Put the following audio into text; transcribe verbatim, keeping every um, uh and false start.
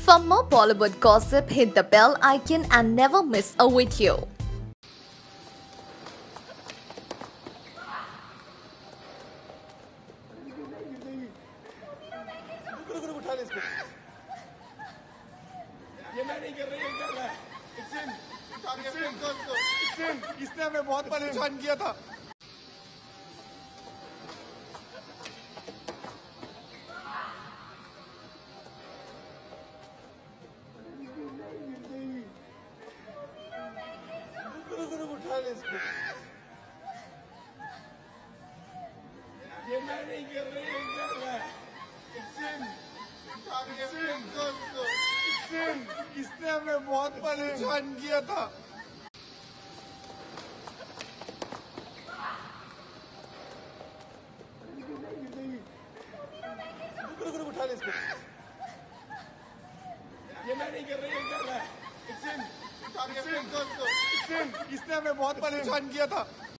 For more Bollywood gossip, hit the bell icon and never miss a video. उठा ले इसको। ये मैं नहीं कर रही, ये कर रहा है। It's him. It's him. It's him. इसने हमें बहुत परेशान किया था। उठा ले इसको। ये मैं नहीं कर रही, ये कर रहा है। It's him. It's him. It's him. इसने हमें बहुत परेशान किया था। उठा ले इसको। ये मैं नहीं कर रही, ये कर रहा है। It's him. It's him. It's him. इसने हमें बहुत परेशान किया था।